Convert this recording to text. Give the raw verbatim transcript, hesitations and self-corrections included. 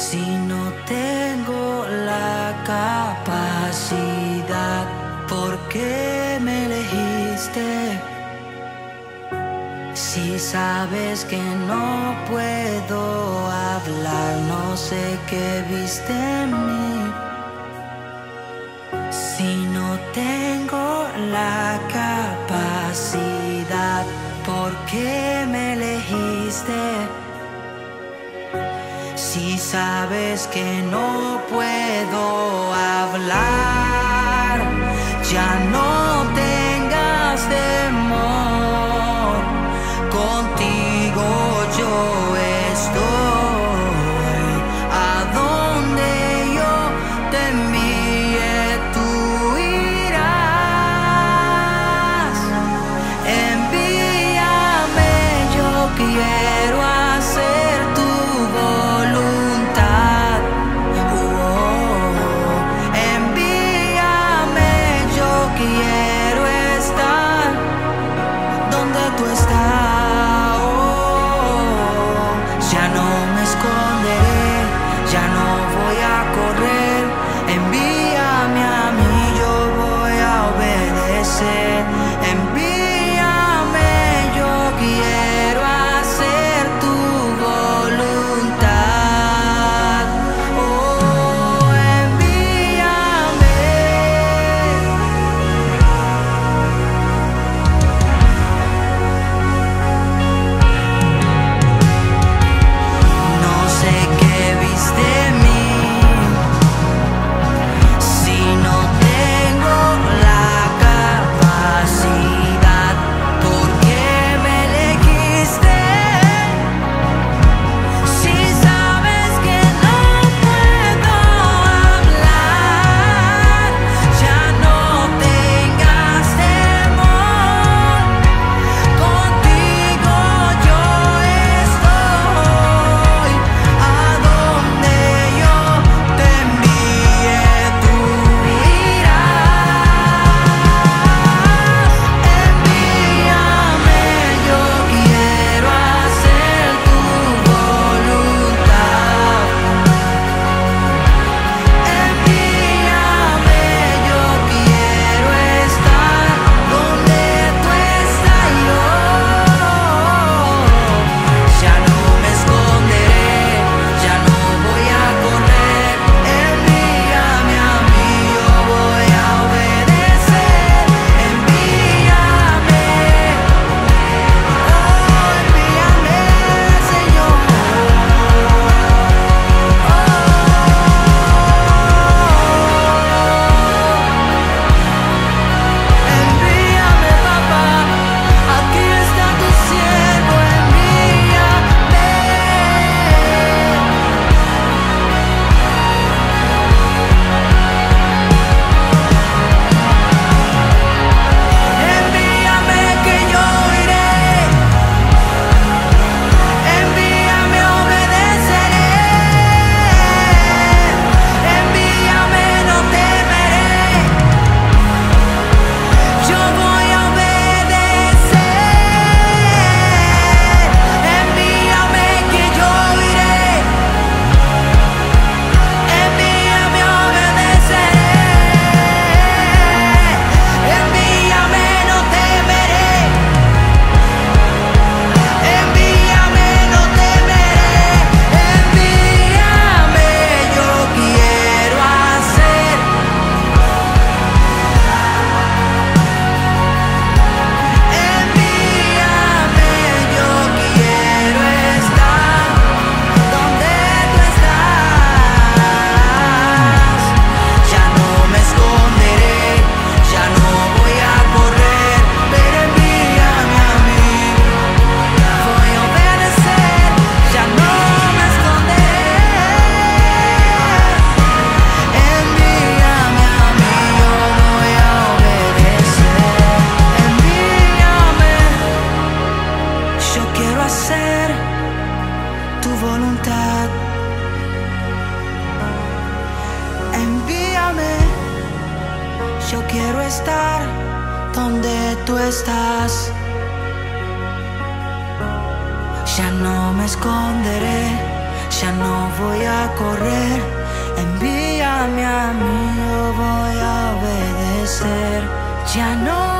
Si no tengo la capacidad, ¿por qué me elegiste? Si sabes que no puedo hablar, no sé qué viste en mí. Si no tengo la capacidad, ¿por qué me elegiste? Si sabes que no puedo hablar, ya no tengas temor. Contigo yo estoy. A donde yo te envíe, tú irás. Envíame, yo quiero hacer tu voluntad. Oh, envíame, yo quiero estar donde tú estás. Oh, ya no me esconderé, ya no voy a correr. Envíame a mí, yo voy a obedecer. Envíame, yo quiero hacer tu voluntad. Oh, envíame. No sé qué viste en mí. Si no tengo la capacidad, ¿por qué me elegiste? Si sabes que no puedo hablar, ya no tengas temor. Contigo yo estoy. A donde yo te envíe, tú irás. Envíame, yo quiero hacer tu voluntad. Envíame, yo quiero estar donde tú estás. Yo ya no me esconderé, ya no voy a correr. Envíame a mí, yo voy a obedecer. Envíame, oh, envíame, Señor. Envíame, papá, aquí está tu siervo. Envíame. Envíame que yo iré. Envíame, obedeceré. Envíame, no temeré. Yo voy a obedecer. Envíame que yo iré. Envíame, obedeceré. Envíame, no temeré. Envíame, no temeré. Envíame, yo quiero hacer. Envíame, yo quiero estar donde tú estás. Ya no me esconderé, ya no voy a correr, pero envíame a mí. Voy a obedecer, ya no me esconderé. Envíame a mí, yo voy a obedecer. Envíame, yo quiero hacer tu voluntad. Envíame, yo quiero estar donde tú estás. Ya no me esconderé, ya no voy a correr. Envíame a mí, yo voy a obedecer. Ya no